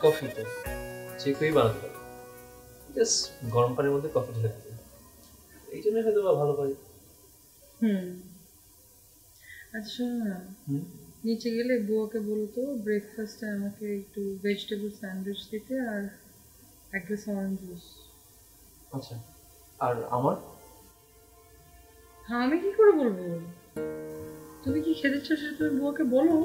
Coffee তো যে কেউই বানাতে পারে, জাস্ট গরম পানির মধ্যে কফি ঢেলে দিতে, এই জন্য হয়তো বা ভালো পারি। আচ্ছা শোনো না, নিচে গেলে বউকে বলতো ব্রেকফাস্টে আমাকে একটু ভেজিটেবল স্যান্ডউইচ দিতে আর এক গ্লাস অরেঞ্জ জুস। আচ্ছা, আর আমার? হ্যাঁ, আমি কি করে বলবো? তুমি কি খেতে চাও সেটা তুমি বউকে বলো।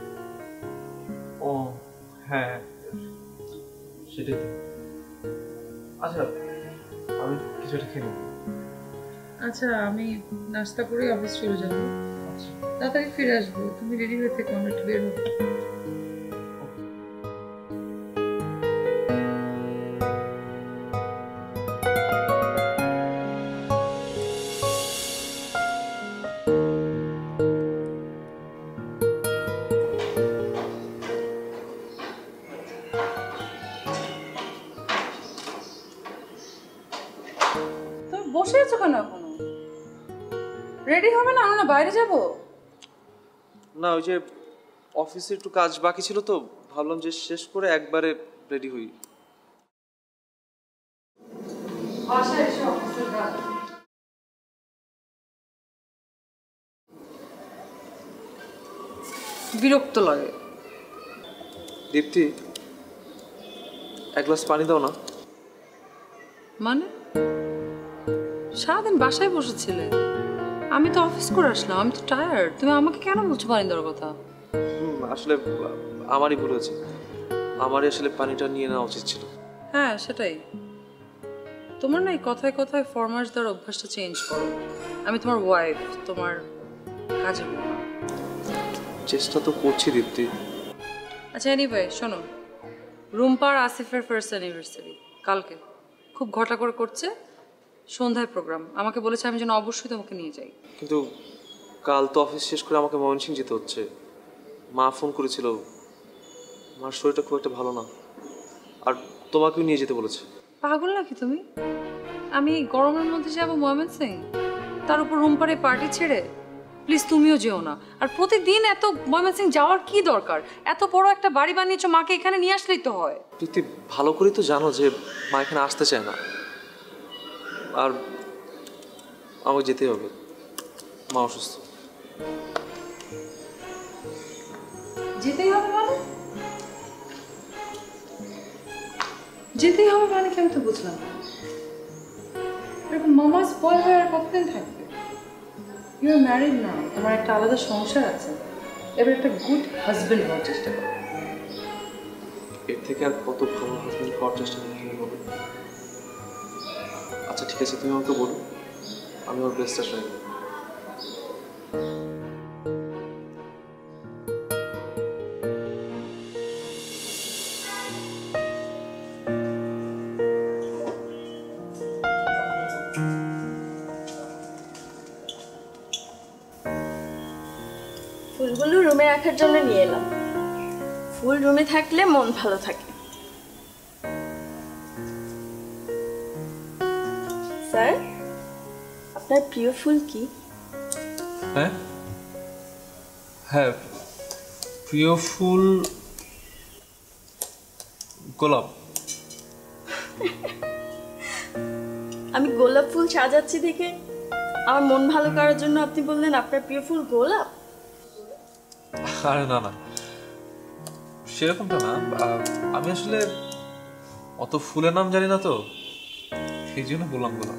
ও হ্যাঁ, সেটাই তো। আচ্ছা, আমি কিছু একটা খেয়ে নেব। আচ্ছা, আমি নাস্তা করে অফিস চলে যাবো, তাড়াতাড়ি ফিরে আসবো। তুমি রেডি হয়ে থেকো, আমরা একটু বের হবো। তুমি বসে আছো কেন এখনো? রেডি হবে না? আমরা বাইরে যাবো। না, ওই যে অফিসে একটু কাজ বাকি ছিল তো, ভাবলাম যে শেষ করে একবারে রেডি হই। বাসায় এসে অফিসের কাজ। বিরক্ত লাগে। দীপ্তি, এক গ্লাস পানি দাও না। মানে সারাদিন বাসায় বসেছিলে, আমি তো অফিস করে আসলাম, আমি তো টায়ার্ড। তুমি আমাকে কেন বলছো পানি দেওয়ার কথা? আসলে আমারই ভুল হয়েছে, আমারই আসলে পানিটা নিয়ে নেওয়া উচিত ছিল। হ্যাঁ সেটাই, তোমার না এই কথায় কথায় ফরমাস দেওয়ার অভ্যাসটা চেঞ্জ করো। আমি তোমার ওয়াইফ, তোমার কাজের বউ না। চেষ্টা তো করছি দীপ্তি। আচ্ছা এনিওয়ে শোনো, রুম্পার আসিফের ফার্স্ট অ্যানিভার্সারি কালকে, খুব ঘটা করে করছে, সন্ধ্যায় প্রোগ্রাম। আমাকে বলেছে আমি যেন অবশ্যই তোমাকে নিয়ে যাই। কিন্তু কাল তো অফিস শেষ করে আমাকে ময়মনসিংহ যেতে হচ্ছে। মা ফোন করেছিল, মার শরীরটা খুব একটা ভালো না, আর তোমাকেও নিয়ে যেতে বলেছে। পাগল নাকি তুমি? আমি গরমের মধ্যে যাবো ময়মনসিং, তার উপর রুম্পার এই পার্টি ছেড়ে? প্লিজ তুমিও যেও না। আর প্রতিদিন এত ময়মনসিং যাওয়ার কি দরকার? এত বড় একটা বাড়ি বানিয়েছো, মাকে এখানে নিয়ে আসলেই তো হয়। দীপ্তি, ভালো করে তো জানো যে মা এখানে আসতে চায় না, আর আমাকে যেতেই হবে, মা অসুস্থ। যেতেই হবে মানে? যেতেই হবে মানে কি? আমি তো বুঝলাম না। এরকম মামাস বয় হয়ে আর কতদিন থাকবে? ইউ আর ম্যারিড না, তোমার একটা আলাদা সংসার আছে, এবার একটা গুড হাজবেন্ড হওয়ার চেষ্টা করো। এর থেকে আর কত ভালো হাজবেন্ড হওয়ার চেষ্টা করতে হবে? আচ্ছা ঠিক আছে, তুমি আমাকে বলো, আমি ওর বেস্টটা ট্রাই করব। ফুলগুলো রুমে রাখার জন্য নিয়ে এলাম। ফুল রুমে থাকলে মন ভালো থাকে। স্যার, আপনার প্রিয় ফুল কি? হ্যাঁ হ্যাঁ, প্রিয় ফুল গোলাপ। আমি গোলাপ ফুল সাজাচ্ছি দেখে আমার মন ভালো করার জন্য আপনি বললেন আপনার প্রিয় ফুল গোলাপ? আরে না না, সেরকমটা না। আমি আসলে অত ফুলের নাম জানি না তো, সেই জন্য বললাম গোলাপ।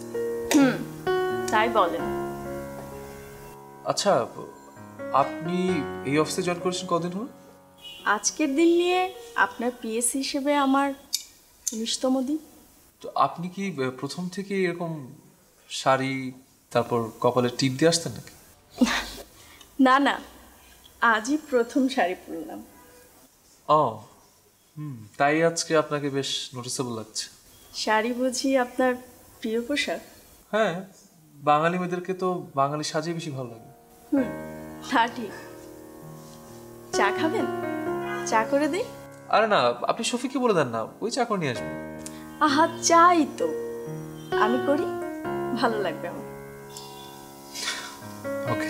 তাই বলেন। আচ্ছা, আপনি এই অফিসে জয়েন করেছেন কদিন হলো? আজকের দিন নিয়ে আপনার পিএসসি হিসেবে আমার 19তম দিন। তো আপনি কি প্রথম থেকে এরকম শাড়ি তারপর কপালে টিপ দিয়ে আসতেন নাকি? না না, আজই প্রথম শাড়ি পরলাম। ও তাই আজকে আপনাকে বেশ নোটিসেবল লাগছে। শাড়ি বুঝি আপনার প্রিয় পোশাক? হ্যাঁ, বাঙালি মেয়েদেরকে তো বাঙালি সাজিয়ে বেশি ভালো লাগে। তা ঠিক। চা খাবেন? চা করে দিই? আরে না, আপনি শফিককে বলে দেন না, ওই চা করে নিয়ে আসবে। আহা, চাই তো, আমি করি, ভালো লাগবে আমার। ওকে।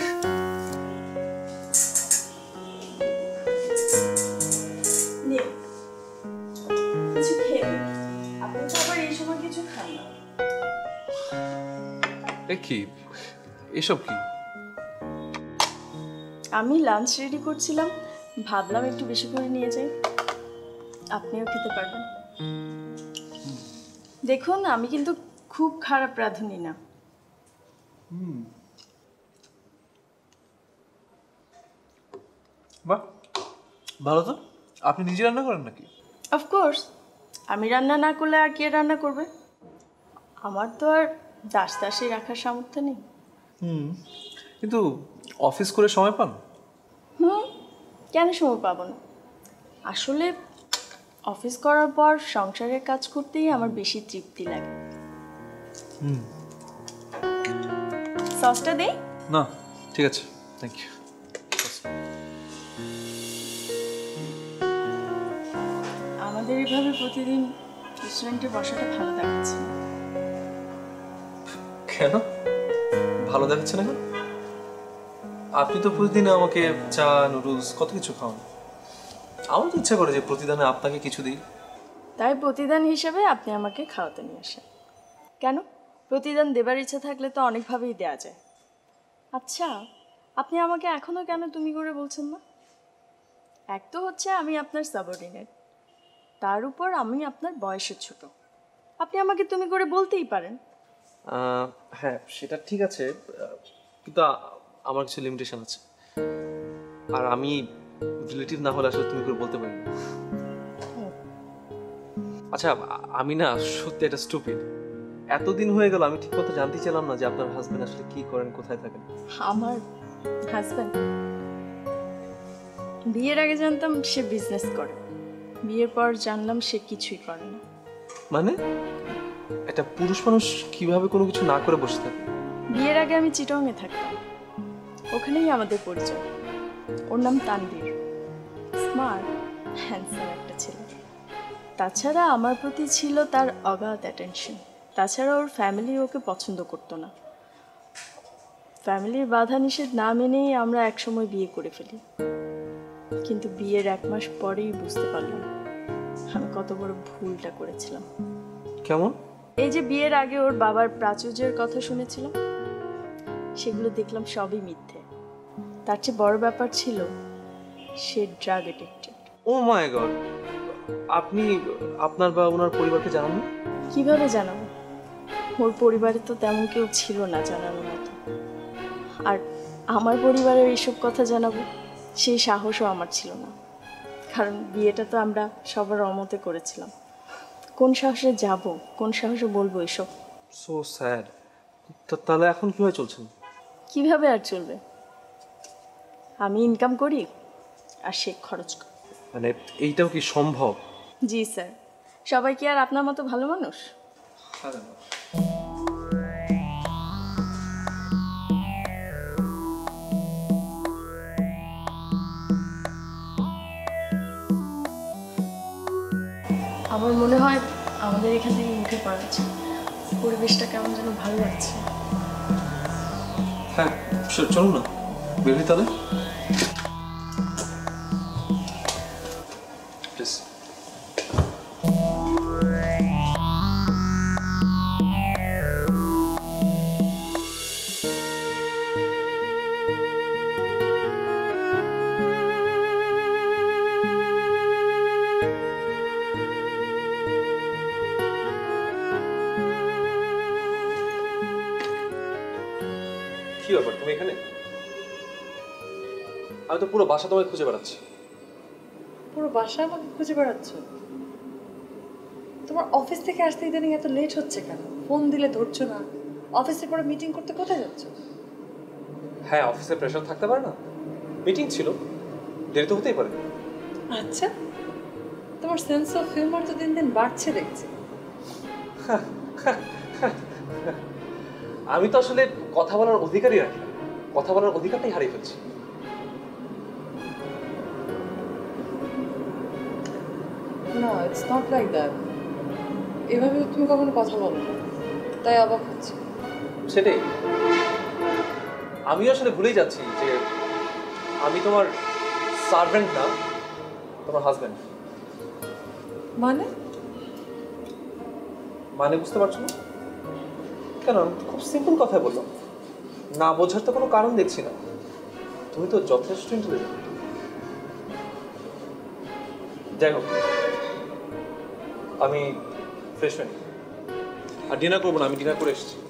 নিয়ে কিছু খেয়ে নিই। আপনি তো আবার এই সময় কিছু খান না। এ কি এসব কি? আমি লাঞ্চ রেডি করছিলাম, ভাবলাম একটু বেশি করে নিয়ে যাই, আপনিও খেতে পারবেন। দেখুন আমি কিন্তু খুব খারাপ রাঁধুনি না। বাহ, ভালো তো। আপনি নিজে রান্না করেন নাকি? অফকোর্স, আমি রান্না না করলে আর কে রান্না করবে? আমার তো আর দাসী রাখার সামর্থ্য নেই। কিন্তু অফিস করে সময় পান? কেন সময় পাবো না? আসলে অফিস করার পর সংসারের কাজ করতেই আমার বেশি তৃপ্তি লাগে। সসটা দেই? না, ঠিক আছে, থ্যাংক ইউ। আমাদের এভাবে প্রতিদিন রেস্টুরেন্টে বসাটা ভালো দেখাচ্ছে না। কেন ভালো দেখাচ্ছে না? কেন? আপনি তো প্রতিদিন আমাকে চা, নুডলস কত কিছু খাওয়ান। আমার তো ইচ্ছা করে যে প্রতিদিনে আপনাকে কিছু দিই। তাই প্রতিদান হিসেবে আপনি আমাকে খাওয়াতে নিয়ে আসেন। কেন? প্রতিদান দেবার ইচ্ছা থাকলে তো অনেকভাবেই দেয়া যায়। আচ্ছা, আপনি আমাকে এখনো কেন তুমি করে বলছেন না? এক তো হচ্ছে আমি আপনার সাবঅর্ডিনেট, তার উপর আমি আপনার বয়সে ছোট। আপনি আমাকে তুমি করে বলতেই পারেন। হ্যাঁ, সেটা ঠিক আছে, কিন্তু আমার কিছু লিমিটেশন আছে। আর আমি রিলেটিভ না হলে আসলে তুমি করে বলতে পারি না। আচ্ছা, আমি না সত্যি এটা স্টুপিড। এতদিন হয়ে গেল আমি ঠিক মতো জানতে চাইলাম না যে আপনার হাজবেন্ড আসলে কি করেন, কোথায় থাকেন। আমার হাজব্যান্ড বিয়ের আগে জানতাম সে বিজনেস করে, বিয়ের পর জানলাম সে কিছুই করে না। মানে একটা পুরুষ মানুষ কিভাবে কোনো কিছু না করে বসে থাকে? বিয়ের আগে আমি চিটংয়ে থাকতাম, ওখানেই আমাদের পরিচয়। ওর নাম তানভীর, স্মার্ট হ্যান্ডসাম একটা ছেলে। তাছাড়া আমার প্রতি ছিল তার অগাধ অ্যাটেনশন। তাছাড়া ওর ফ্যামিলি ওকে পছন্দ করতো না। ফ্যামিলির বাধা নিষেধ না মেনেই আমরা একসময় বিয়ে করে ফেলি। কিন্তু বিয়ের 1 মাস পরেই বুঝতে পারলাম আমি কত বড় ভুলটা করেছিলাম। কেমন? এই যে বিয়ের আগে ওর বাবার প্রাচুর্যের কথা শুনেছিলাম, সেগুলো দেখলাম সবই মিথ্যে। তার চেয়ে বড় ব্যাপার ছিল সে drug addicted. Oh my god! আপনি আপনার বা ওনার পরিবারকে জানান না? কিভাবে জানাবো? ওর পরিবারে তো তেমন কেউ ছিল না জানানোর মতো। আর আমার পরিবারের এইসব কথা জানাবো সেই সাহসও আমার ছিল না, কারণ বিয়েটা তো আমরা সবার অমতে করেছিলাম। কোন সাহসে যাব, কোন সাহসে বলবো এসব? So sad. তাহলে এখন কিভাবে চলছেন? কিভাবে আর চলবে? আমি ইনকাম করি আর সে খরচ করে। মানে এইটাও কি সম্ভব? জি স্যার, সবাই কি আর আপনার মতো ভালো মানুষ? আমার মনে হয় আমাদের এখান থেকে উঠে পড়া উচিত। পরিবেশটা কেমন যেন ভালো লাগছে। হ্যাঁ, চলুন না, বেরোই তাহলে। প্লিজ। কি ব্যাপার, তুমি এখানে? আমি তো পুরো বাসা তোমায় খুঁজে বেড়াচ্ছি। পুরো বাসা আমাকে খুঁজে বেড়াচ্ছ? তোমার অফিস থেকে আসতে ইদানিং এত লেট হচ্ছে কেন? ফোন দিলে ধরছো না। অফিসের পরে মিটিং করতে কোথায় যাচ্ছ? হ্যাঁ, অফিসে প্রেশার থাকতে পারে না, মিটিং ছিল, দেরি তো হতেই পারে। আচ্ছা, তোমার সেন্স অফ হিউমার তো দিন দিন বাড়ছে দেখছি। আমি তো আসলে কথা বলার অধিকারই রাখি না, কথা বলার অধিকারটাই হারিয়ে ফেলছি। না, ইটস নট লাইক দ্যাট। এভাবে তো তুমি কখনো কথা বলো না, তাই অবাক হচ্ছে। সেটাই, আমি আসলে ভুলেই যাচ্ছি যে আমি তোমার সার্ভেন্ট না, তোমার হাজবেন্ড। মানে মানে বুঝতে পারছো না? কেন, আমি তো খুব সিম্পল কথাই বললাম, না বোঝার তো কোনো কারণ দেখছি না। তুমি তো যথেষ্ট ইন্টেলিজেন্ট। যাই হোক, আমি ফ্রেশ হইনি আর ডিনার করবো না, আমি ডিনার করে এসেছি।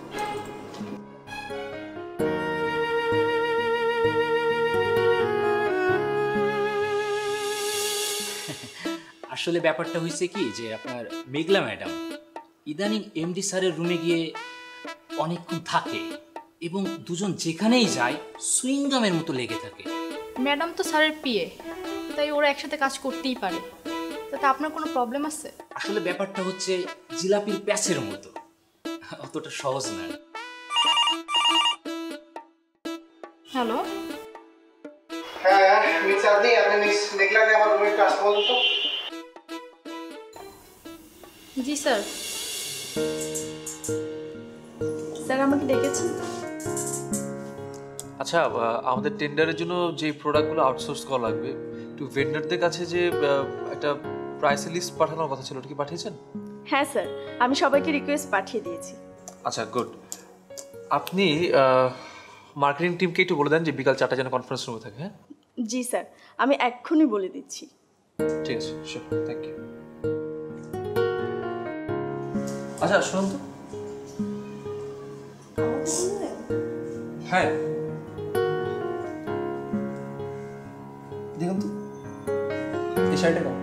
আসলে ব্যাপারটা হয়েছে কি যে আপনার মেঘলা ম্যাডাম ইদানিং এমডি স্যারের রুমে গিয়ে অনেকক্ষণ থাকে এবং দুজন যেখানেই যায় সুইংগামের মতো লেগে থাকে। ম্যাডাম তো স্যারের পিএ, তাই ওরা একসাথে কাজ করতেই পারে। তাতে আপনার কোনো প্রবলেম আছে? আসলে ব্যাপারটা হচ্ছে জিলাপির প্যাচের মতো, অতটা সহজ না। হ্যালো, হ্যাঁ মিস আপনি মিস মেঘলাকে আমার রুমে একটু আসতে বলুন তো। জি স্যার। স্যার আমাকে ডেকেছেন? আচ্ছা, আমাদের টেন্ডারের জন্য যে প্রোডাক্টগুলো আউটসোর্স করা লাগবে, একটু ভেন্ডারদের কাছে যে একটা প্রাইস লিস্ট পাঠানোর কথা ছিল, ওটা কি পাঠিয়েছেন? হ্যাঁ স্যার, আমি সবাইকে রিকোয়েস্ট পাঠিয়ে দিয়েছি। আচ্ছা, গুড। আপনি মার্কেটিং টিমকে একটু বলে দেন যে বিকাল 4টায় যেন কনফারেন্স রুমে থাকে। হ্যাঁ, জি স্যার, আমি এক্ষুনি বলে দিচ্ছি। ঠিক আছে, শিওর, থ্যাংক ইউ। আচ্ছা শুনুন তো। হ্যাঁ, দেখুন তো এই শাড়িটা কেমন?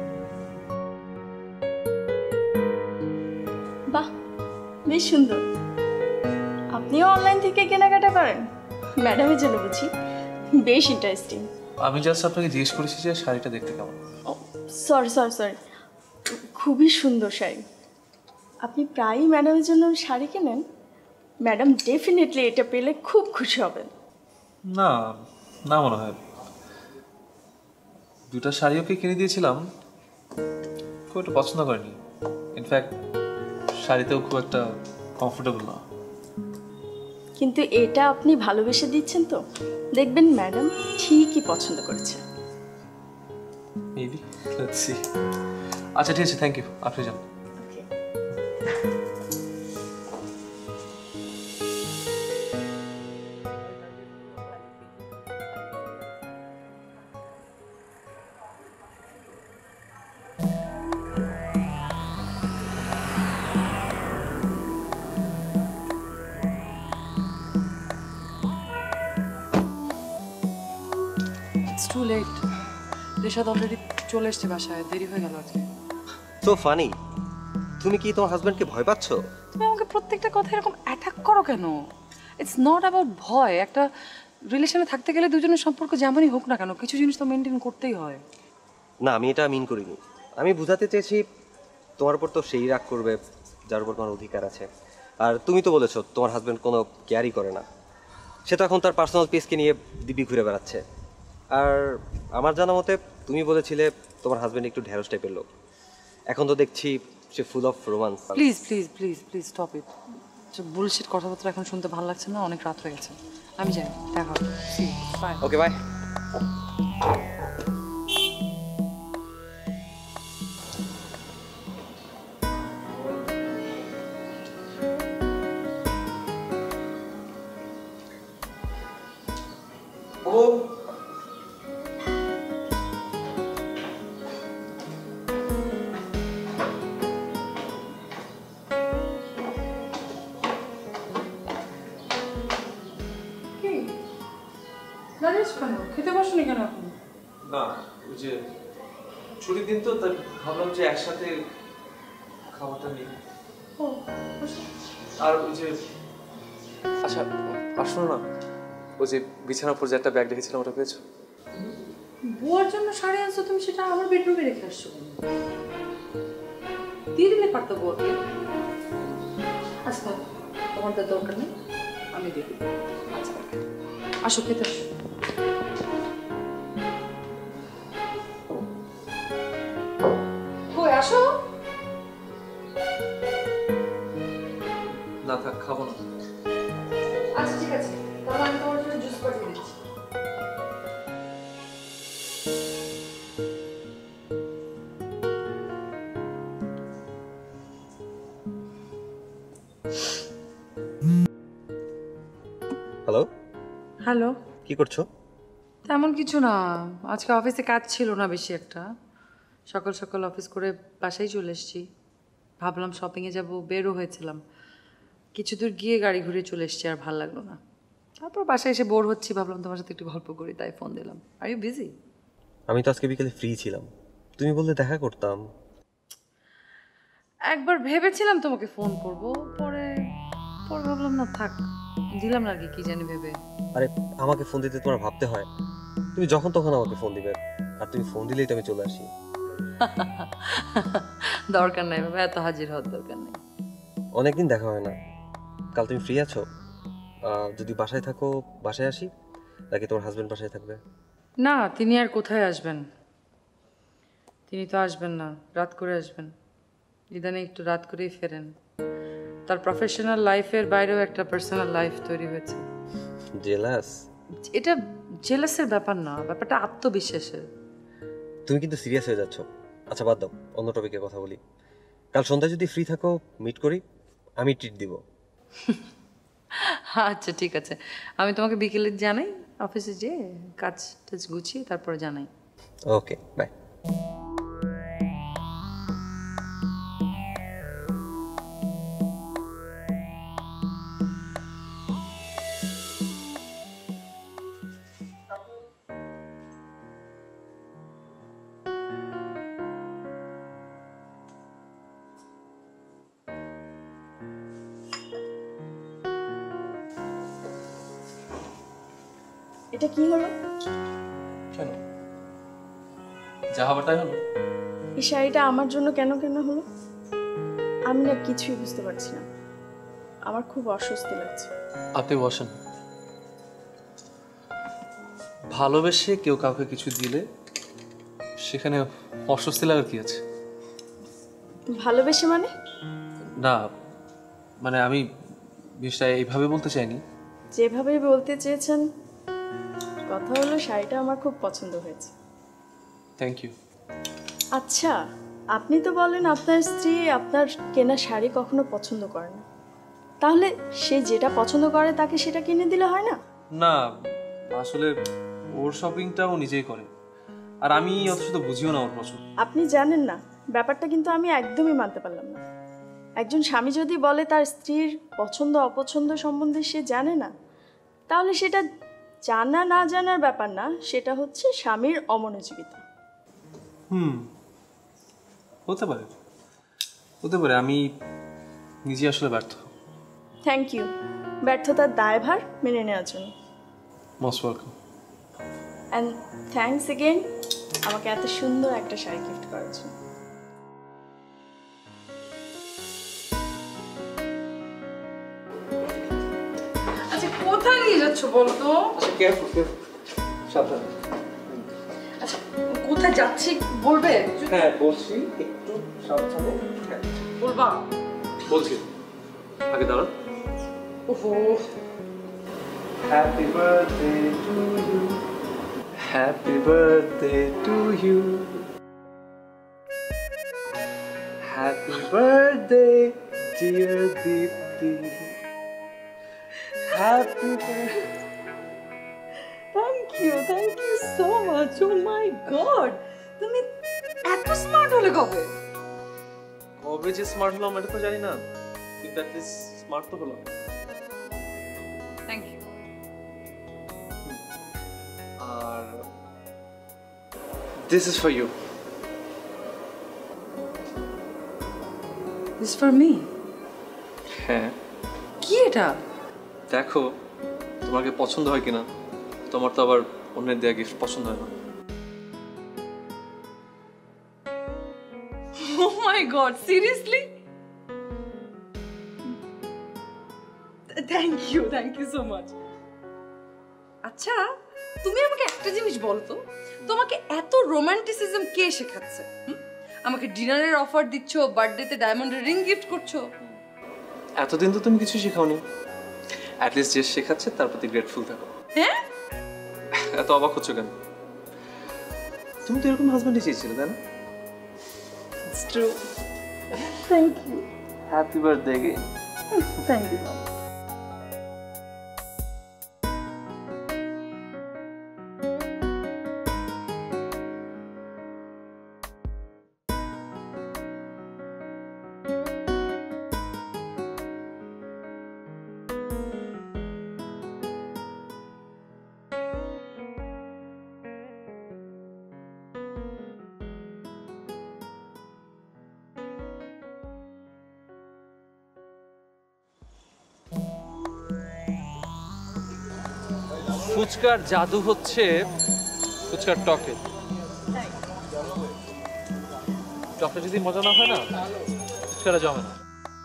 বাহ, বেশ সুন্দর। আপনিও অনলাইন থেকে কেনাকাটা করেন? ম্যাডামের জন্য বুঝি, বেশ ইন্টারেস্টিং। আমি জাস্ট আপনাকে জিজ্ঞেস করেছি যে শাড়িটা দেখতে কেমন। সরি সরি সরি, খুবই সুন্দর শাড়ি। আপনি প্রায়ই ম্যাডামের জন্য শাড়ি কেনেন? ম্যাডাম ডেফিনেটলি এটা পেলে খুব খুশি হবেন। না, না মনে হয়। দুটা শাড়ি ওকে কিনে দিয়েছিলাম, খুব একটা পছন্দ করেনি। ইনফ্যাক্ট শাড়িতেও খুব একটা কমফোর্টেবল না। কিন্তু এটা আপনি ভালোবেসে দিচ্ছেন তো, দেখবেন ম্যাডাম ঠিকই পছন্দ করেছে। Maybe, let's see. আচ্ছা ঠিক আছে, থ্যাংক ইউ, আপনি যান। It's too late. Reshad already চলে এসছে বাসায়, দেরি হয়ে গেল আজকে। সো ফানি, তুমি কি তোমার হাজবেন্ডকে ভয় পাচ্ছ? তুমি আমাকে প্রত্যেকটা কথা এরকম অ্যাটাক করো কেন? ইটস নট অ্যাবাউট ভয়। একটা রিলেশনে থাকতে গেলে দুজনের সম্পর্ক যেমনই হোক না কেন, কিছু জিনিস তো মেনটেন করতেই হয়। না, আমি এটা মিন করিনি। আমি বোঝাতে চেয়েছি তোমার উপর তো সেই রাগ করবে যার উপর তোমার অধিকার আছে। আর তুমি তো বলেছো তোমার হাজবেন্ড কোনো কেয়ারই করে না, সে তো এখন তার পার্সোনাল পেসকে নিয়ে দিব্যি ঘুরে বেড়াচ্ছে। আর আমার জানা মতে তুমি বলেছিলে তোমার হাজবেন্ড একটু ঢেঁড়স টাইপের লোক, এখন তো দেখছি সে full of romance. Please please please please stop it. Bullshit কথাবার্তা এখন শুনতে ভালো লাগছে না, অনেক রাত হয়ে গেছে। আমি যাই, দেখা হবে। See bye. Okay bye. দাঁড়িয়েছ কেন? খেতে বসনি কেন এখন? না, ওই যে ছুটির দিন তো, তাই ভাবলাম যে একসাথে খাবারটা নিই। আর ওই যে, আচ্ছা আসলো না, ওই যে বিছানার উপর যে একটা ব্যাগ রেখেছিলাম, ওটা পেয়েছো? বুয়ার জন্য শাড়ি আনছো তুমি, সেটা আমার বেডরুমে রেখে আসছো কেন? দিয়ে দিলে পারতো বুয়াকে। আচ্ছা তোমার তো দরকার নেই, আমি দিয়ে দিই। আচ্ছা আসো, খেতে আসো। কই আসো। না থাক, খাবো না। আচ্ছা ঠিক আছে, তাহলে আমি তোমার জন্য জুস পাঠিয়ে দিচ্ছি। Hello, hello. কি করছো? তেমন কিছু না, আজকে অফিসে কাজ ছিল না বেশি একটা। সকাল সকাল অফিস করে বাসায় চলে এসেছি। ভাবলাম শপিংয়ে যাব, বেরও হয়েছিলাম। কিছু দূর গিয়ে গাড়ি ঘুরে চলে এসেছি, আর ভালো লাগলো না। তারপর বাসায় এসে বোর হচ্ছি, ভাবলাম তোমার সাথে একটু গল্প করি, তাই ফোন দিলাম। Are you busy? আমি তো আজকে বিকেলে ফ্রি ছিলাম, তুমি বললে দেখা করতাম। একবার ভেবেছিলাম তোমাকে ফোন করব, পরে পরে ভাবলাম না থাক, দিলাম না আর কি জানি ভেবে। আরে আমাকে ফোন দিতে তোমার ভাবতে হয়? তুমি যখন তখন আমাকে ফোন দিবে, আর তুমি ফোন দিলেই তো আমি চলে আসি। দরকার নাই বাবা, এত হাজির হওয়ার দরকার নেই। অনেকদিন দেখা হয় না, কাল তুমি ফ্রি আছো? যদি বাসায় থাকো বাসায় আসি, নাকি তোমার হাজবেন্ড বাসায় থাকবে? না, তিনি আর কোথায় আসবেন? তিনি তো আসবেন না, রাত করে আসবেন। ইদানিং একটু রাত করেই ফেরেন। তার প্রফেশনাল লাইফের বাইরেও একটা পার্সোনাল লাইফ তৈরি হয়েছে। জেলাস? এটা জেলাসের ব্যাপার না, ব্যাপারটা আত্মবিশ্বাসের। তুমি কিন্তু সিরিয়াস হয়ে যাচ্ছ। আচ্ছা বাদ দাও, অন্য টপিকে কথা বলি। কাল সন্ধ্যায় যদি ফ্রি থাকো মিট করি, আমি ট্রিট দিব। আচ্ছা ঠিক আছে, আমি তোমাকে বিকেলে জানাই, অফিসে যেয়ে কাজ টাজ গুছিয়ে তারপরে জানাই। Okay, bye. এটা কি হলো? কেন? যা হবার তাই হলো। এই শাড়িটা আমার জন্য কেন কেন হলো? আমি না কিছুই বুঝতে পারছি না, আমার খুব অস্বস্তি লাগছে। আপনি বসেন। ভালোবেসে কেউ কাউকে কিছু দিলে সেখানে অস্বস্তি লাগার কি আছে? ভালোবেসে মানে? না মানে আমি বিষয়টা এইভাবে বলতে চাইনি। যেভাবে বলতে চেয়েছেন। কথা হলো শাড়িটা আমার খুব পছন্দ হয়েছে। Thank you. আচ্ছা, আপনি তো বলেন আপনার স্ত্রী আপনার কেনা শাড়ি কখনো পছন্দ করে না, তাহলে সে যেটা পছন্দ করে তাকে সেটা কিনে দিলে হয় না? না আসলে ওর শপিংটা ও নিজেই করে, আর আমি অত শত বুঝিও না ওর পছন্দ। আপনি জানেন না, ব্যাপারটা কিন্তু আমি একদমই মানতে পারলাম না। একজন স্বামী যদি বলে তার স্ত্রীর পছন্দ অপছন্দ সম্বন্ধে সে জানে না, তাহলে সেটা জানা না জানার ব্যাপার না, সেটা হচ্ছে স্বামীর অমনোযোগিতা। হতে পারে, হতে পারে। আমি নিজে আসলে ব্যর্থ। থ্যাংক ইউ ব্যর্থতার দায়ভার মেনে নেওয়ার জন্য। Most welcome. And thanks again আমাকে এত সুন্দর একটা শাড়ি গিফট করার জন্য। আচ্ছা কোথায় নিয়ে যাচ্ছ বলো তো? সাবধানে। আচ্ছা কোথায় যাচ্ছি বলবে? হ্যাঁ বলছি, একটু সাবধানে। বলবা? বলছি, আগে দাঁড়া। ওহো, happy birthday to you, happy birthday to you, happy birthday dear Dipti, happy birthday. Thank you so much. Oh my god, তুমি এত স্মার্ট হলে কবে? কবে যে স্মার্ট হলাম এটা তো জানি না, কিন্তু অ্যাটলিস্ট স্মার্ট তো হলাম। Thank you. আর this is for you. This for me? হ্যাঁ। কি এটা? দেখো তোমাকে পছন্দ হয় কিনা, তোমার তো আবার অন্যের দেয়া গিফট পছন্দ হয় না। Oh my god, seriously? Thank you so much. আচ্ছা তুমি আমাকে একটা জিনিস বলো তো, তোমাকে এত রোমান্টিসিজম কে শেখাচ্ছে? আমাকে ডিনারের অফার দিচ্ছ, বার্থডেতে ডায়মন্ডের রিং গিফট করছো। এতদিন তো তুমি কিছু শেখাওনি, অ্যাটলিস্ট যে শেখাচ্ছে তার প্রতি গ্রেটফুল থাকো। হ্যাঁ? এত অবাক হচ্ছ কেন? তুমি তো এরকম হাজবেন্ডই চেয়েছিলে তাই না? It's true. Thank you. Happy birthday. Thank you. ফুচকার জাদু হচ্ছে ফুচকার টকে। টকে যদি মজা না হয় না, ফুচকাটা জমে না।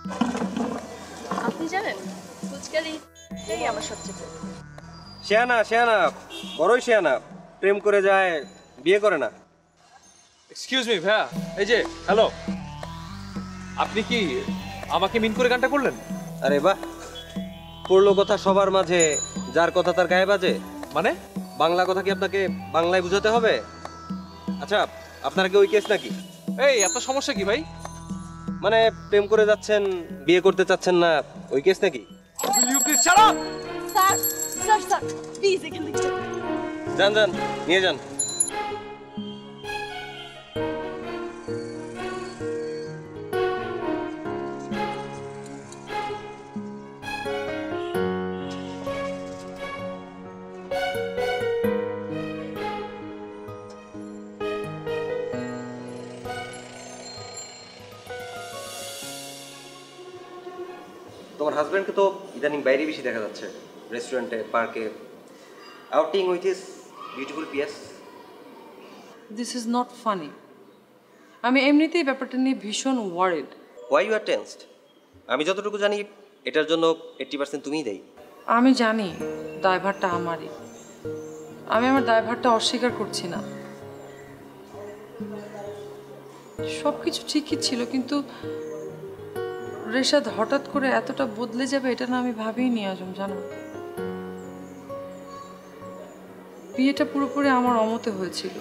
আপনি জানেন ফুচকার এই আমার সবচেয়ে প্রিয়। শেয়ানা বড়ই শেয়ানা, প্রেম করে যায় বিয়ে করে না। এক্সকিউজ মি ভাইয়া, এই যে হ্যালো, আপনি কি আমাকে মিন করে গানটা করলেন? আরে বাহ, পড়লো কথা সবার মাঝে, যার কথা তার গায়ে বাজে। মানে বাংলা কথা কি আপনাকে বাংলায় বুঝাতে হবে? আচ্ছা, আপনারা কি ওই কেস নাকি? এই আপনার সমস্যা কি ভাই? মানে প্রেম করে যাচ্ছেন, বিয়ে করতে চাচ্ছেন না, ওই কেস নাকি? Will you please shut up? Sir sir sir please এখান থেকে যান নিয়ে যান। তোমার হাজবেন্ডকে তো ইদানিং বাইরে বেশি দেখা যাচ্ছে, রেস্টুরেন্টে, পার্কে, outing with his beautiful PS. This is not funny. আমি এমনিতেই ব্যাপারটা নিয়ে ভীষণ worried. Why you are tensed? আমি যতটুকু জানি এটার জন্য 80% তুমিই দেই। আমি জানি দায়ভারটা আমারই, আমি আমার দায়ভারটা অস্বীকার করছি না। সব কিছু ঠিকই ছিল, কিন্তু রেশাদ হঠাৎ করে এতটা বদলে যাবে এটা না আমি ভাবিনি আজম, জানো। বিয়েটা পুরোপুরি আমার অমতে হয়েছিল,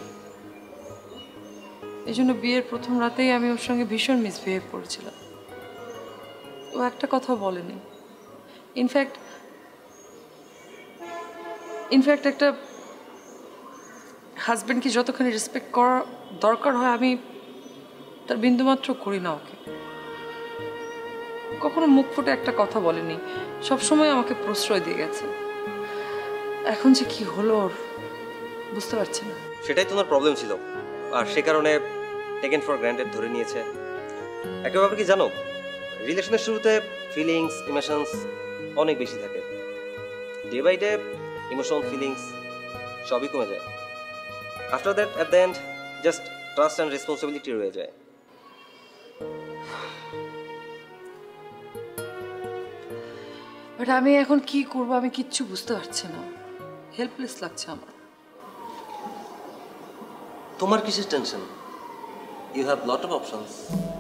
এই জন্য বিয়ের প্রথম রাতেই আমি ওর সঙ্গে ভীষণ মিসবিহেভ করেছিলাম। ও একটা কথা বলেনি। ইনফ্যাক্ট একটা হাজব্যান্ডকে যতখানি রেসপেক্ট করা দরকার হয় আমি তার বিন্দুমাত্র করি না ওকে। কখনো মুখ ফুটে একটা কথা বলেনি, সবসময় আমাকে প্রশ্রয় দিয়ে গেছে। এখন যে কি হলো ওর বুঝতে পারছি না। সেটাই তোমার প্রবলেম ছিল, আর সে কারণে টেকেন ফর গ্রান্টেড ধরে নিয়েছে। একটা ব্যাপার কি জানো, রিলেশনের শুরুতে ফিলিংস, ইমোশনস অনেক বেশি থাকে। Day by day emotion, feelings সবই কমে যায়। After that at the end just trust and responsibility রয়ে যায়। বাট আমি এখন কি করবো আমি কিচ্ছু বুঝতে পারছি না, হেল্পলেস লাগছে আমার। তোমার কিসের tension? You have lot of options.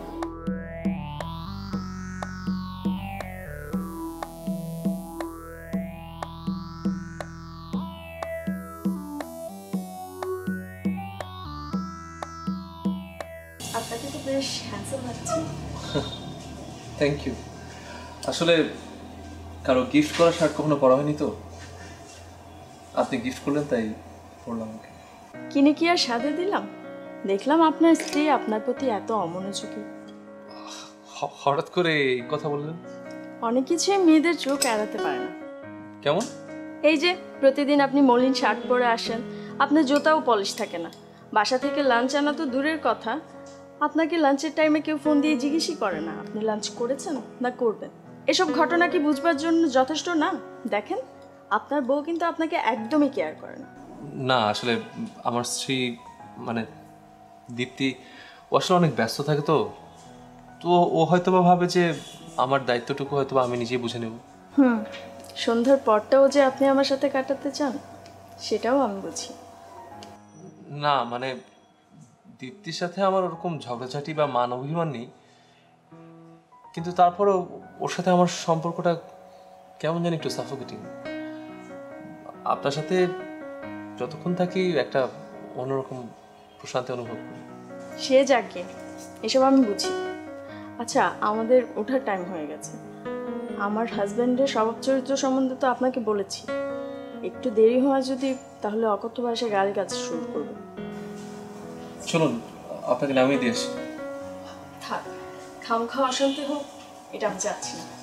আপনাকে তো বেশ হ্যান্ডসাম লাগছে। Thank you. আসলে কারো গিফট করা শার্ট কখনো পরা হয়নি তো, আপনি গিফট করলেন তাই পরলাম। ওকে, কিনে কি আর সাথে দিলাম? দেখলাম আপনার স্ত্রী আপনার প্রতি এত অমনোযোগী। হঠাৎ করে এই কথা বললেন? অনেক কিছুই মেয়েদের চোখ এড়াতে পারে না। কেমন? এই যে প্রতিদিন আপনি মলিন শার্ট পরে আসেন, আপনার জুতাও পলিশ থাকে না, বাসা থেকে লাঞ্চ আনা তো দূরের কথা, আপনাকে লাঞ্চের টাইমে কেউ ফোন দিয়ে জিজ্ঞেসই করে না আপনি লাঞ্চ করেছেন না করবেন। এসব ঘটনা কি বুঝবার জন্য যথেষ্ট না? দেখেন আপনার বউ কিন্তু আপনাকে একদমই কেয়ার করে না। না, আসলে আমার স্ত্রী মানে দীপ্তি, ও আসলে অনেক ব্যস্ত থাকে, তো ও হয়তো বা ভাবে যে আমার দায়িত্বটুকু হয়তো আমি নিজেই বুঝে নেব। সন্ধ্যার পরটাও যে আপনি আমার সাথে কাটাতে চান সেটাও আমি বুঝি। না মানে দীপ্তির সাথে আমার ওরকম ঝগড়াঝাটি বা মান অভিমান নেই, কিন্তু তারপরেও ওর সাথে আমার সম্পর্কটা কেমন জানি একটু সাফোকেটিং। আপনার সাথে যতক্ষণ থাকি একটা অন্যরকম প্রশান্তি অনুভব করি। সে যাকে, এসব আমি বুঝি। আচ্ছা, আমাদের ওঠার টাইম হয়ে গেছে, আমার হাজব্যান্ডের স্বভাব চরিত্র সম্বন্ধে তো আপনাকে বলেছি। একটু দেরি হয় যদি, তাহলে অকথ্য ভাষায় গালি কাজ শুরু করবো। চলুন আপনাকে নামিয়ে দিয়ে আসি। থাক, খাওয়া অশান্তি হোক এটা আমি চাচ্ছি না।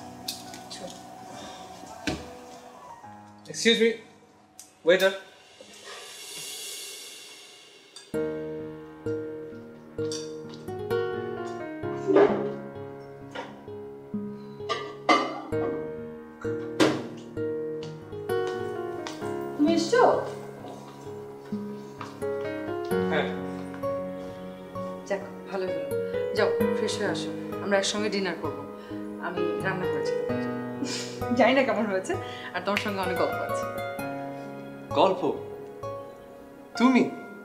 Excuse me, waiter. তুমি এসছো? হ্যাঁ, যাক ভালো হলো। যাও ফ্রেশ হয়ে আসো, আমরা একসঙ্গে ডিনার করবো। আমি রান্না করেছি তোমার জন্য। জানি না কেমন হয়েছে, আর তোমার সঙ্গে অনেক গল্প আছে। গল্প? তুমি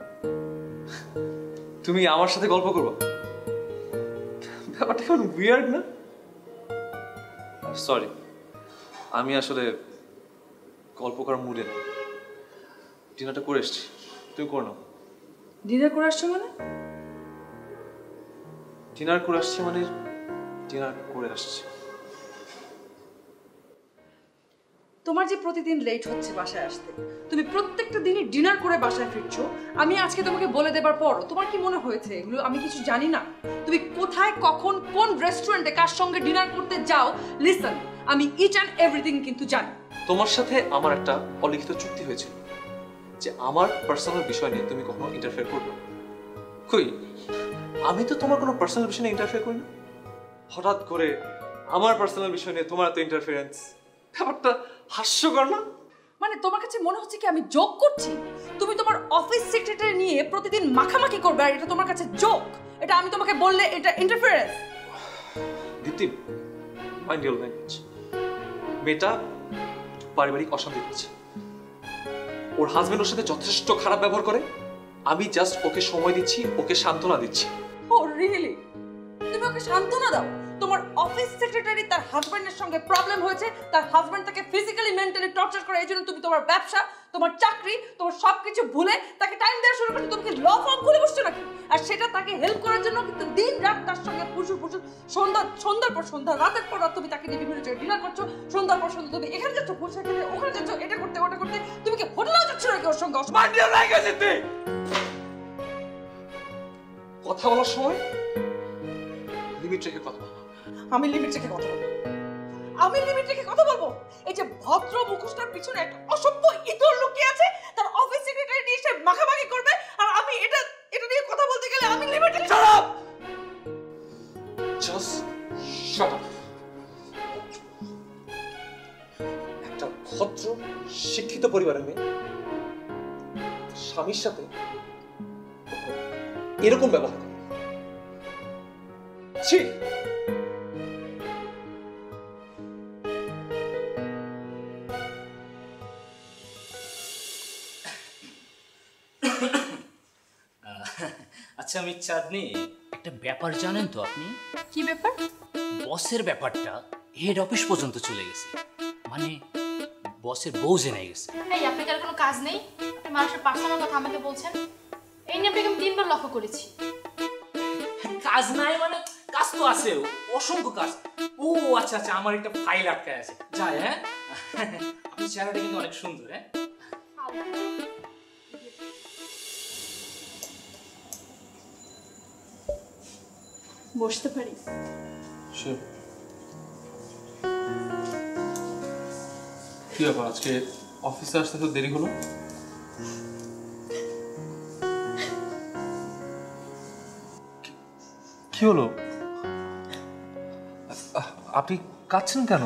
তুমি আমার সাথে গল্প করবো? ব্যাপারটা কেমন উইয়ার্ড না? সরি, আমি আসলে গল্প করার মুডে নেই। ডিনারটা করে এসছি, তুমি করো না। ডিনার করে আসছো মানে? ডিনার করে আসছি মানে ডিনার করে আসছি। তোমার যে প্রতিদিন লেট হচ্ছে বাসায় আসতে, তুমি প্রত্যেকটা দিনই ডিনার করে বাসায় ফিরছো। আমি আজকে তোমাকে বলে দেবার পর তোমার কি মনে হয়েছে এগুলো আমি কিছু জানি না? তুমি কোথায়, কখন, কোন রেস্টুরেন্টে কার সঙ্গে ডিনার করতে যাও, লিসন, আমি ইচ অ্যান্ড এভরিথিং কিন্তু জানি। তোমার সাথে আমার একটা অলিখিত চুক্তি হয়েছিল যে আমার পার্সোনাল বিষয় নিয়ে তুমি কখনো ইন্টারফেয়ার করবে না। কই, আমি তো তোমার কোনো পার্সোনাল বিষয় নিয়ে ইন্টারফেয়ার করি না। হঠাৎ করে আমার পার্সোনাল বিষয় নিয়ে তোমার এত ইন্টারফেয়ারেন্স, ব্যাপারটা হাস্যকর না? মানে তোমার কাছে মনে হচ্ছে কি আমি জোক করছি? তুমি তোমার অফিস সেক্রেটারি নিয়ে প্রতিদিন মাখামাখি করবে আর এটা তোমার কাছে জোক? এটা আমি তোমাকে বললে এটা interference? Dipti, mind your language. মেয়েটা পারিবারিক অশান্তি হচ্ছে, ওর হাজবেন্ড ওর সাথে যথেষ্ট খারাপ ব্যবহার করে। আমি জাস্ট ওকে সময় দিচ্ছি, ওকে সান্ত্বনা দিচ্ছি। Oh really? তুমি ওকে সান্ত্বনা দাও? তোমার অফিস সেক্রেটারি তার হাজবেন্ডের সঙ্গে প্রবলেম হয়েছে, তার হাজবেন্ড তাকে ফিজিক্যালি মেন্টালি টর্চার করে, এই জন্য তুমি তোমার ব্যবসা, তোমার চাকরি, তোমার সবকিছু ভুলে তাকে টাইম দেওয়া শুরু করছো। তুমি কি ল ফর্ম খুলে বসছো নাকি? আর সেটা তাকে হেল্প করার জন্য কিন্তু দিন রাত তার সঙ্গে ফুসুর সন্ধ্যার পর সন্ধ্যা, রাতের পর রাত তুমি তাকে নিয়ে বিভিন্ন জায়গায় ডিনার করছো। সন্ধ্যার পর সন্ধ্যা তুমি এখানে যাচ্ছ, ফুসা খেতে ওখানে যাচ্ছ, এটা করতে ওটা করতে। তুমি কি হোটেলেও যাচ্ছ নাকি ওর সঙ্গে? কথা বলার সময় লিমিট রেখে কথা বলো। আমি লিমিট রেখে কথা বলবো? আমি লিমিট রেখে কথা বলবো? এই যে ভদ্র মুখোশটার পিছনে একটা অসভ্য ইতর লুকিয়ে আছে, তার অফিস সেক্রেটারি নিয়ে এসে মাখামাখি করবে, আর আমি এটা নিয়ে কথা বলতে গেলে আমি লিমিট রেখে। Shut up! Just shut up. একটা ভদ্র শিক্ষিত পরিবারের মেয়ে স্বামীর সাথে এরকম ব্যবহার করে? ছি! আচ্ছা আমি চাঁদনি, একটা ব্যাপার জানেন তো আপনি? কি ব্যাপার? বসের ব্যাপারটা হেড অফিস পর্যন্ত চলে গেছে, মানে বসের বউ জেনে গেছে। এই আপনার আর কোনো কাজ নেই? আপনি মানুষের পার্সোনাল কথা আমাকে বলছেন? এই নিয়ে আপনাকে আমি 3 বার লক্ষ্য করেছি। কাজ নাই মানে কাজ তো আছে, অসংখ্য কাজ। ও আচ্ছা আচ্ছা, আমার একটা ফাইল আটকায় আছে, যাই। হ্যাঁ, আপনার চেহারাটা কিন্তু অনেক সুন্দর। হ্যাঁ, বসতে পারি? Sure. কি ব্যাপার, আজকে অফিসে আসতে তো দেরি হলো? কি হলো? আপনি কাঁদছেন কেন?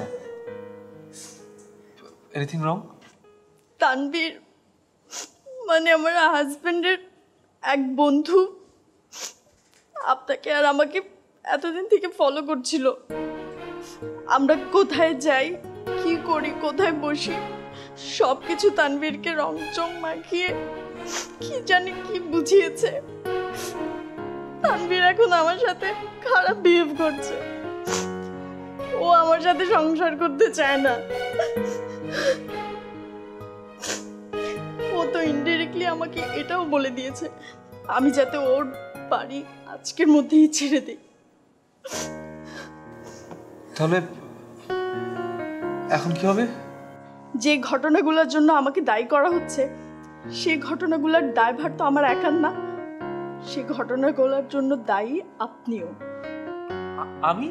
Anything wrong? তানভীর মানে আমার হাজবেন্ডের এক বন্ধু আপনাকে আর আমাকে এতদিন থেকে ফলো করছিল। আমরা কোথায় যাই, কি করি, কোথায় বসি, সব কিছু তানভীরকে রং চং মাখিয়ে কি জানি কি বুঝিয়েছে। তানভীর এখন আমার সাথে খারাপ বিহেভ করছে, ও আমার সাথে সংসার করতে চায় না। ও তো ইনডিরেক্টলি আমাকে এটাও বলে দিয়েছে আমি যাতে ওর বাড়ি আজকের মধ্যেই ছেড়ে দিই। তাহলে এখন কি হবে? যে ঘটনাগুলোর জন্য আমাকে দায়ী করা হচ্ছে সেই ঘটনাগুলোর দায়ভার তো আমার একার না, সেই ঘটনাগুলোর জন্য দায়ী আপনিও। আমি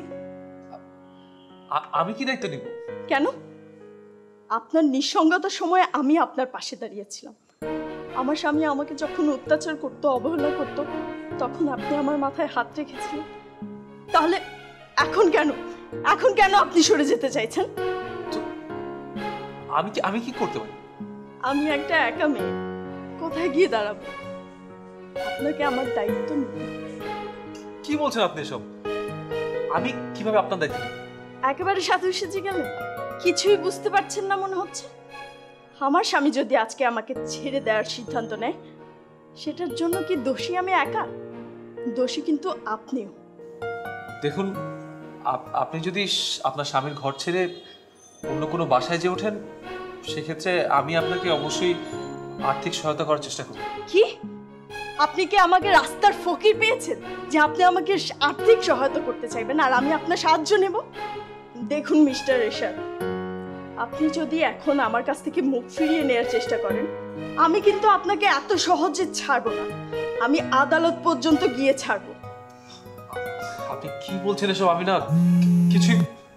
আমি কি দায়িত্ব নিব? কেন? আপনার নিঃসঙ্গতার সময় আমি আপনার পাশে দাঁড়িয়েছিলাম। আমার স্বামী আমাকে যখন অত্যাচার করতো, অবহেলা করতো, তখন আপনি আমার মাথায় হাত রেখেছিলেন। তাহলে এখন কেন আপনি সরে যেতে চাইছেন? আমি কি করতে পারি? আমি একটা একা মেয়ে, কোথায় গিয়ে দাঁড়াবো? আপনাকে আমার দায়িত্ব নিতে। কি বলছেন আপনি সব? আমি কিভাবে আপনার দায়িত্ব নিব? একেবারে সাথে সেজে গেলেন, কিছুই বুঝতে পারছেন না মনে হচ্ছে। আমার স্বামী যদি আজকে আমাকে ছেড়ে দেওয়ার সিদ্ধান্ত নেয়, সেটার জন্য কি দোষী আমি একা? দোষী কিন্তু আপনিও। দেখুন, আপনি যদি আপনার স্বামীর ঘর ছেড়ে অন্য কোনো বাসায় যে ওঠেন, সেক্ষেত্রে আমি আপনাকে অবশ্যই আর্থিক সহায়তা করার চেষ্টা করব। কি? আপনি কি আমাকে রাস্তার ফকির পেয়েছেন যে আপনি আমাকে আর্থিক সহায়তা করতে চাইবেন আর আমি আপনার সাহায্য নেব? দেখুন মিস্টার রেশাদ, আপনি যদি এখন আমার কাছ থেকে মুখ ফিরিয়ে নেওয়ার চেষ্টা করেন, আমি কিন্তু আপনাকে এত সহজে ছাড়বো না। আমি আদালত পর্যন্ত গিয়ে ছাড়বো। আপনি কি বলছেন এসব? আমি না কিছুই।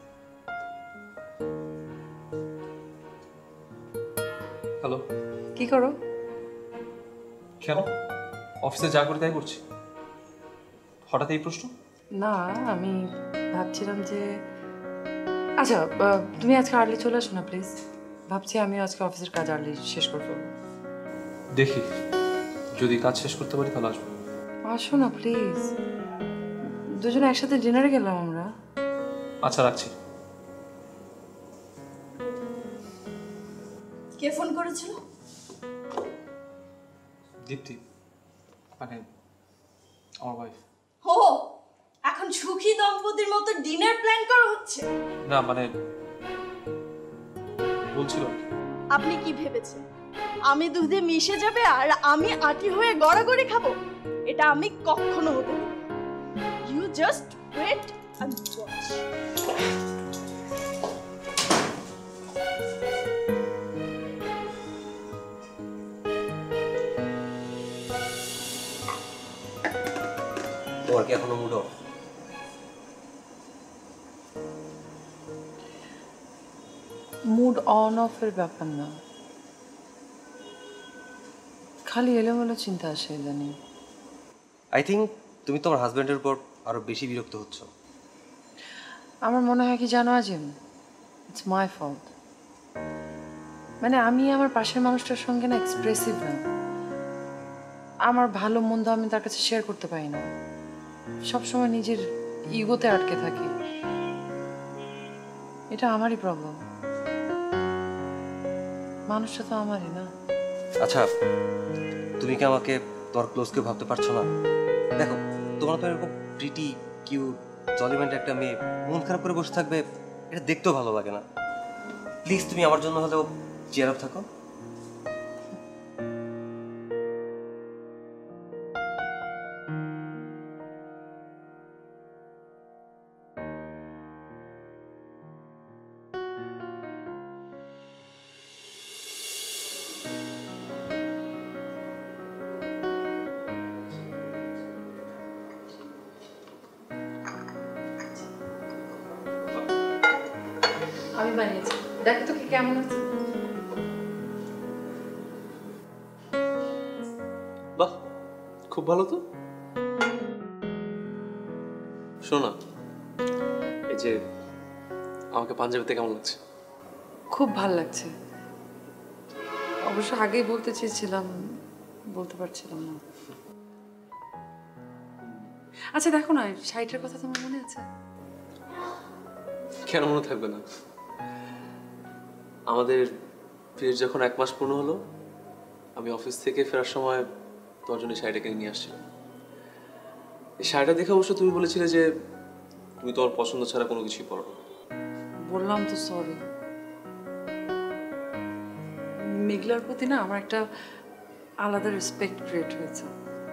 হ্যালো, কি করো? কেন? অফিসে যা করে তাই করছি। হঠাৎ এই প্রশ্ন? না, আমি ভাবছিলাম যে আচ্ছা, তুমি আজকে আর্লি চলে আসো না প্লিজ। ভাবছি আমি আজকে অফিসের কাজ আর্লি শেষ করে ফেলবো। দেখি, যদি কাজ শেষ করতে পারি তাহলে আসবো। আসো না প্লিজ, দুজনে একসাথে ডিনারে গেলাম আমরা। আচ্ছা, রাখছি। কে ফোন করেছিল? দীপ্তি, মানে আমার ওয়াইফ। ও, এখন সুখী দম্পতির মতো ডিনার প্ল্যান করা হচ্ছে? না মানে বলছিল। আপনি কি ভেবেছেন আমি দুধে মিশে যাবে আর আমি আটি হয়ে গড়াগড়ি খাবো? এটা আমি কখনো হতে দেব না। You just wait and watch. তোমার কি এখনো মুড অফ? মুড অন অফের ব্যাপার না, খালি এলোমেলো চিন্তা আসে ইদানিং। আই থিঙ্ক তুমি তোমার হাজবেন্ডের উপর আরো বেশি বিরক্ত হচ্ছ। আমার মনে হয় কি জানো আজিম, ইটস মাই ফল্ট। মানে আমি আমার পাশের মানুষটার সঙ্গে না এক্সপ্রেসিভ না। আমার ভালো মন্দ আমি তার কাছে শেয়ার করতে পারি না, সবসময় নিজের ইগোতে আটকে থাকি। এটা আমারই প্রবলেম, মানুষটা তো আমারই না। আচ্ছা, তুমি কি আমাকে তোমার ক্লোজ কেউ ভাবতে পারছো না? দেখো, তোমার তো এরকম প্রিটি কিউট জলিমেন্ট একটা মেয়ে মন খারাপ করে বসে থাকবে, এটা দেখতেও ভালো লাগে না। প্লিজ তুমি আমার জন্য হলেও চেয়ার আপ থাকো। আমি বানিয়েছি, দেখো তো কি কেমন আছে। বাহ, খুব ভালো তো। শোনো না, এই যে আমাকে পাঞ্জাবিতে কেমন লাগছে? খুব ভালো লাগছে। অবশ্য আগেই বলতে চেয়েছিলাম, বলতে পারছিলাম না। আচ্ছা দেখো না, শাড়িটার কথা তোমার মনে আছে? কেন মনে থাকবে না? আমাদের বিয়ের যখন 1 মাস পূর্ণ হলো, আমি অফিস থেকে ফেরার সময় তোর জন্য শাড়িটা কিনে নিয়ে আসছিলাম। এই শাড়িটা দেখে অবশ্য তুমি বলেছিলে যে তুমি তোমার পছন্দ ছাড়া কোনো কিছুই পরো না। বললাম তো সরি। মেঘলার প্রতি না আমার একটা আলাদা রেসপেক্ট ক্রিয়েট হয়েছে।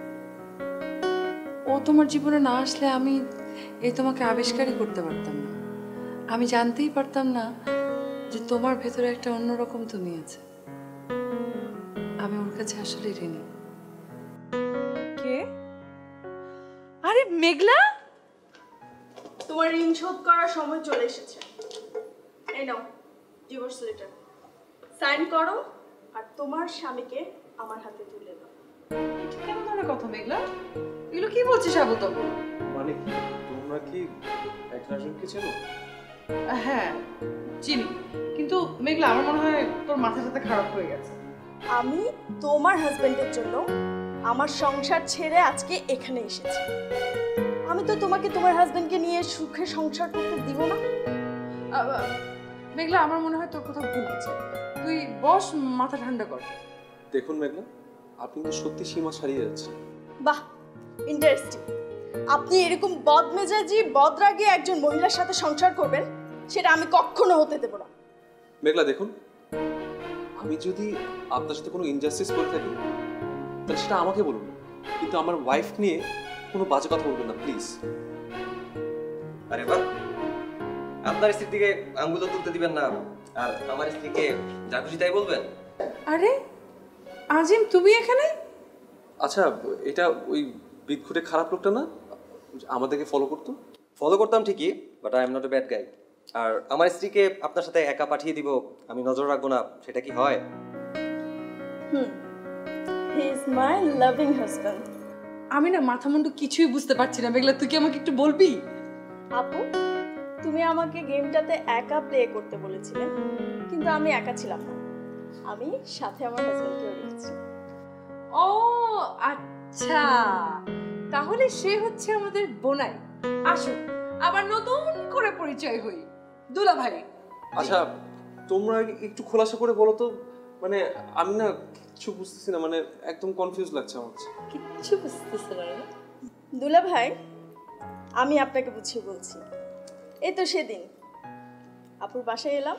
ও তোমার জীবনে না আসলে আমি এই তোমাকে আবিষ্কারই করতে পারতাম না। আমি জানতেই পারতাম না যে তোমার ভেতরে একটা অন্যরকম তুমি আছে। আমি ওর কাছে আসলে ঋণী। কে? আরে মেঘলা, তোমার ঋণ শোধ করার সময় চলে এসেছে। এই নাও ডিভোর্স লেটার, সাইন করো আর তোমার স্বামীকে আমার হাতে তুলে দাও। কেন ধরনের কথা মেঘলা? এগুলো কি বলছিস আবুত? মানে তোমরা কি একজনকে চেনো? হ্যাঁ চিনি, কিন্তু মেঘলা আমার মনে হয় তোর মাথা টাথা খারাপ হয়ে গেছে। আমি তোমার হাজবেন্ডের জন্য আমার সংসার ছেড়ে আজকে এখানে এসেছি। আমি তো তোমাকে তোমার হাজবেন্ডকে নিয়ে সুখে সংসার করতে দিব না। মেঘলা আমার মনে হয় তোর কোথাও ভুল হচ্ছে, তুই বস, মাথা ঠান্ডা কর। দেখুন মেঘনা, আপনি তো সত্যি সীমা ছাড়িয়ে যাচ্ছেন। বাহ, ইন্টারেস্টিং। আপনি এরকম বদমেজাজি বদরাগে একজন মহিলার সাথে সংসার করবেন, সেটা আমি কখনো হতে দেব না। মেঘলা দেখুন, আমি যদি আপনার সাথে কোনো ইনজাস্টিস করে থাকি তাহলে সেটা আমাকে বলুন, কিন্তু আমার ওয়াইফ নিয়ে কোনো বাজে কথা বলবেন না প্লিজ। আরে বাহ, আপনার স্ত্রীর দিকে আঙ্গুলও তুলতে দিবেন না আর আমার স্ত্রীকে যা খুশি তাই বলবেন? আরে আজিম, তুমি এখানে? আচ্ছা, এটা ওই বিদঘুটে খারাপ লোকটা না আমাদেরকে ফলো করতো? ফলো করতাম ঠিকই, but I am not a bad guy. আর আমার স্ত্রীকে আপনার সাথে একা পাঠিয়ে দিব, আমি নজর রাখবো না, সেটা কি হয়? He is my loving husband. আমি না মাথা মুন্ডু কিছুই বুঝতে পারছি না মেঘলা, তুই কি আমাকে একটু বলবি? আপু, তুমি আমাকে গেমটাতে একা প্লে করতে বলেছিলে, কিন্তু আমি একা ছিলাম না, আমি সাথে আমার হাজব্যান্ডকেও রেখেছি। ও আচ্ছা, তাহলে সে হচ্ছে আমাদের বোনাই। আসো আবার নতুন করে পরিচয় হই। দুলা ভাই, আচ্ছা তোমরা একটু খোলাসা করে বলো তো, মানে আমি না কিছু বুঝতেছি না, মানে একদম কনফিউজ লাগছে আমার কাছে। কিচ্ছু বুঝতেছে না। দুলা ভাই, আমি আপনাকে বুঝিয়ে বলছি। এই তো সেদিন আপুর বাসায় এলাম,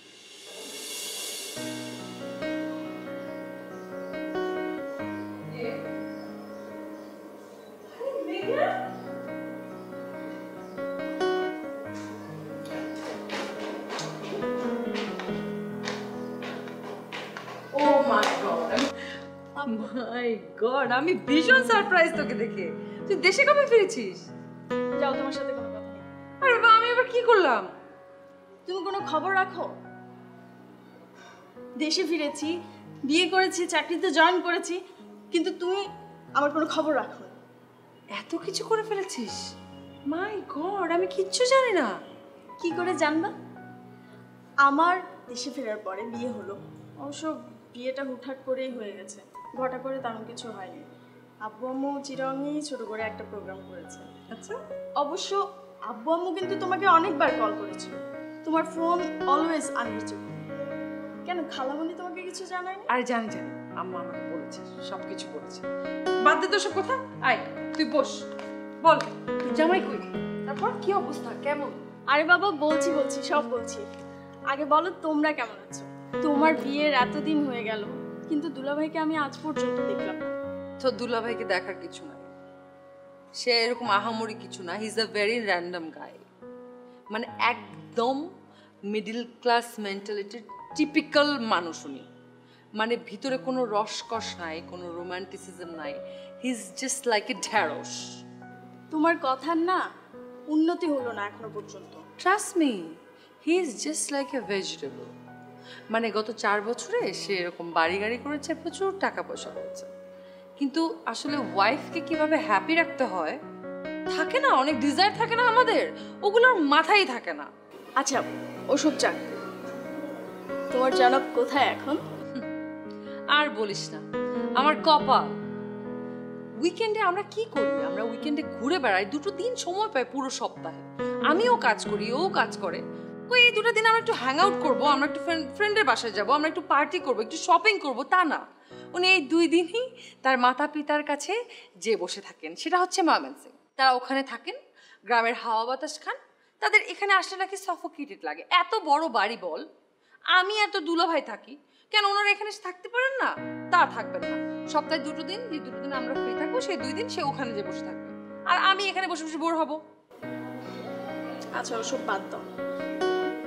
ও মাই গড, মাই গড, আমি ভীষণ সারপ্রাইজ তোকে দেখে। তুই দেশে কবে ফিরেছিস? যাও, তোমার সাথে কোনো কথা নেই। আরে বাবা, আমি আবার কি করলাম? তুমি কোনো খবর রাখো? দেশে ফিরেছি, বিয়ে করেছি, চাকরিতে জয়েন করেছি, কিন্তু তুমি আমার কোনো খবর রাখো না। এত কিছু করে ফেলেছিস? মাই গড, আমি কিচ্ছু জানি না। কি করে জানবা? আমার দেশে ফেরার পরে বিয়ে হলো, অবশ্য বিয়েটা হুটহাট করেই হয়ে গেছে, ঘটা করে তেমন কিছু হয়নি। আব্বু আম্মু চিরঙেই ছোট করে একটা প্রোগ্রাম করেছে। আচ্ছা, অবশ্য আব্বু আম্মু কিন্তু তোমাকে অনেকবার কল করেছিল, তোমার ফোন অলওয়েজ আনরিচেবল। কেন, খালামণি তোমাকে কিছু জানায়নি? আরে জানি জানি, আম্মা আমাকে বলেছে, সবকিছু বলেছে। বাদ দে তো সব কথা, আয় তুই বস, বল তুই জামাই কই, তারপর কি অবস্থা, কেমন? আরে বাবা, বলছি সব বলছি। আগে বলো তোমরা কেমন আছো? তোমার বিয়ের এতদিন হয়ে গেল, কিন্তু দুলাভাইকে আমি আজ পর্যন্ত দেখলাম না। তো দুলাভাইকে দেখার কিছু নাই, সে এরকম আহামরি কিছু না। He is a very random guy, মানে একদম মিডল ক্লাস মেন্টালিটির টিপিক্যাল মানুষ উনি। মানে ভিতরে কোনো রসকস নাই, কোনো রোমান্টিসিজম নাই। He is just like a dherosh. তোমার কথার না উন্নতি হলো না এখনো পর্যন্ত। Trust me, he is just like a vegetable. মানে গত 4 বছরে সে এরকম বাড়ি গাড়ি করেছে, প্রচুর টাকা পয়সা করেছে, কিন্তু আসলে ওয়াইফকে কিভাবে হ্যাপি রাখতে হয় থাকে না, অনেক ডিজায়ার থাকে না আমাদের, ওগুলোর মাথায় থাকে না। আচ্ছা ওসব যাক, তোমার জনক কোথায় এখন? আর বলিস না, আমার কপাল। উইকেন্ডে আমরা কি করি? আমরা উইকেন্ডে ঘুরে বেড়াই, 2 দিন সময় পাই পুরো সপ্তাহে। আমিও কাজ করি, ও কাজ করে। ওই এই 2 দিন আমরা একটু হ্যাং আউট করবো, আমরা একটু ফ্রেন্ডের বাসায় যাবো, আমরা একটু পার্টি করবো, একটু শপিং করবো, তা না। উনি এই 2 দিনই তার মাতা পিতার কাছে যে বসে থাকেন, সেটা হচ্ছে ময়মনসিং। তারা ওখানে থাকেন, গ্রামের হাওয়া বাতাস খান। তাদের এখানে আসলে নাকি সাফোকেটেড লাগে। এত বড় বাড়ি বল, আমি এত দুলাভাই থাকি, কেন ওনারা এখানে থাকতে পারেন না? তা থাকবেন না। সপ্তাহে 2 দিন, যে 2 দিন আমরা ফ্রি থাকবো, সেই 2 দিন সে ওখানে যে বসে থাকবে, আর আমি এখানে বসে বসে বোর হব। আচ্ছা ওসব বাদ দাও,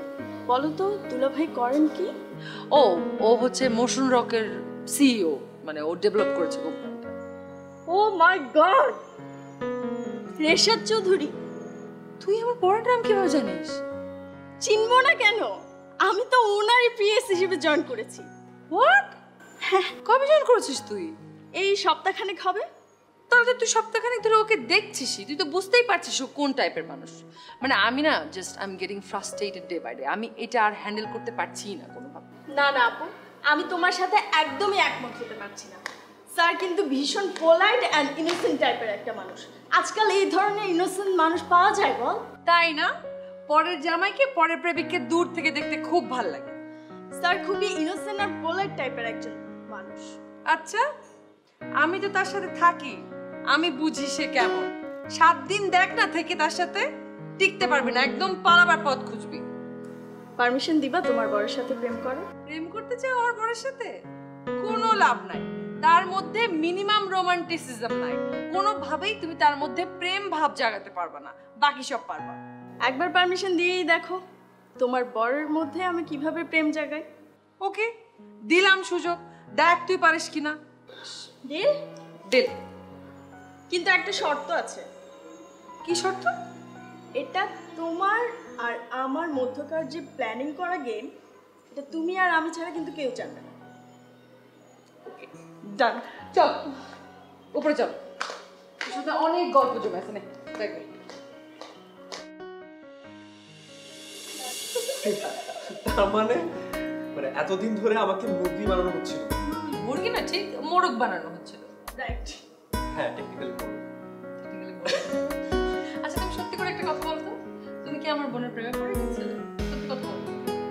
বলো তো দুলাভাই করেন কি? ও হচ্ছে মোশন রকের সিইও, মানে ও ডেভেলপ করেছে কোম্পানিটা। Oh my god, Reshad Chowdhury. তুই আমার পরের নাম কিভাবে জানিস? চিনবো না কেন, আমি তো ওনারই পিএস হিসেবে জয়েন করেছি। হোয়াট? কবে জয়েন করেছিস তুই? এই সপ্তাহখানেক হবে। তাহলে তো তুই সপ্তাহখানেক ধরে ওকে দেখছিসই, তুই তো বুঝতেই পারছিস ও কোন টাইপের মানুষ। মানে আমি না just I am getting frustrated day by day. আমি এটা আর হ্যান্ডেল করতে পারছি না কোনোভাবে। না না আপু, আমি তোমার সাথে একদমই একমত হতে পারছি না। স্যার কিন্তু ভীষণ পোলাইট অ্যান্ড ইনোসেন্ট টাইপের একটা মানুষ। আজকাল এই ধরনের ইনোসেন্ট মানুষ পাওয়া যায় বল? তাই না? পরের জামাইকে পরের প্রেমিককে দূর থেকে দেখতে খুব ভাল লাগে। স্যার খুবই ইনোসেন্ট আর পোলাইট টাইপের একজন মানুষ। আচ্ছা, আমি তো তার সাথে থাকি, আমি বুঝি সে কেমন। 7 দিন দেখ না থেকে তার সাথে টিকতে পারবি না, একদম পালাবার পথ খুঁজবি। পারমিশন দিবা তোমার বরের সাথে প্রেম করে? প্রেম করতে চাও ওর বরের সাথে? কোনো লাভ নাই, তার মধ্যে মিনিমাম রোমান্টিসিজম নাই। কোনোভাবেই তুমি তার মধ্যে প্রেম ভাব জাগাতে পারবে না, বাকি সব পারবা। একবার পারমিশন দিয়েই দেখো তোমার বরের মধ্যে আমি কিভাবে প্রেম জাগাই। ওকে, দিলাম সুযোগ, দেখ তুই পারিস কিনা। ডিল? ডিল। কিন্তু একটা শর্ত আছে। কি শর্ত? এটা তোমার আর আমার মধ্যকার যে প্ল্যানিং করা গেম, এটা তুমি আর আমি ছাড়া কিন্তু কেউ জানবে না। ডান, চল উপরে চল, তোর সাথে অনেক গল্প জমে আছে। দেখবে তার মানে মানে এতদিন ধরে আমাকে মুরগি বানানো হচ্ছিল। মুরগি না, ঠিক মোরগ বানানো হচ্ছিল। রাইট। হ্যাঁ, টেকনিক্যালি। আচ্ছা, তুমি সত্যি করে একটা কথা বলতো, তুমি কি আমার বোনের প্রেমে পড়ে গেছিলে? সত্যি কথা বলো।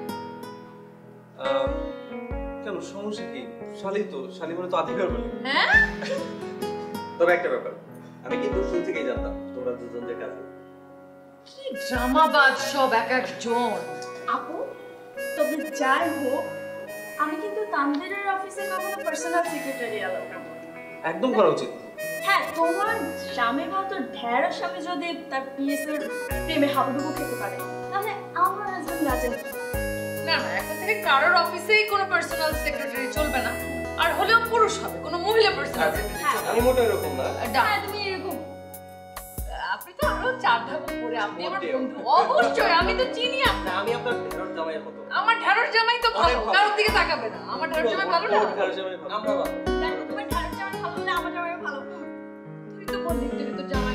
কেন, সমস্যা কি? শালি তো, শালি বলে তো অধিকার বলে। হ্যাঁ, তবে একটা ব্যাপার, আমি কিন্তু শুরু থেকেই জানতাম তোমরা দুজন যে কাছে। কি ড্রামাবাজ সব এক একজন। আপু, তবে যাই হোক, আমি কিন্তু তানভীরের অফিসে কখনো পার্সোনাল সেক্রেটারি অ্যালাউ করব না। একদম করা উচিত। হ্যাঁ, তোমার স্বামী বা তোর ঢেঁড়স স্বামী যদি তার পিএস এর প্রেমে হাবুডুবু খেতে পারে, তাহলে আমার হাজবেন্ড রাজেন। না না, এখন থেকে কারোর অফিসেই কোনো পার্সোনাল সেক্রেটারি চলবে না, আর হলেও পুরুষ হবে, কোনো মহিলা পার্সোনাল সেক্রেটারি চলবে আমি মোটেও এরকম না। না। হ্যাঁ, তুমি এরকম। আপনি তো আরো 4 ধাপ উপরে, আপনি আমার বন্ধু। অবশ্যই, আমি তো চিনি আপনার। আমি আপনার ঢেঁড়স জামাইয়ের মতো। আমার ঢেঁড়স জামাই তো ভালো, অনেক ভালো। কারোর দিকে তাকাবে না। আমার ঢেঁড়স জামাই ভালো না? ওর ঢেঁড়স জামাই ভালো। আমরা ভালো। দেখো, তোমার ঢেঁড়স জামাই ভালো হলে আমার জামাই ভালো। তুই তো বললি তুই তো জামাই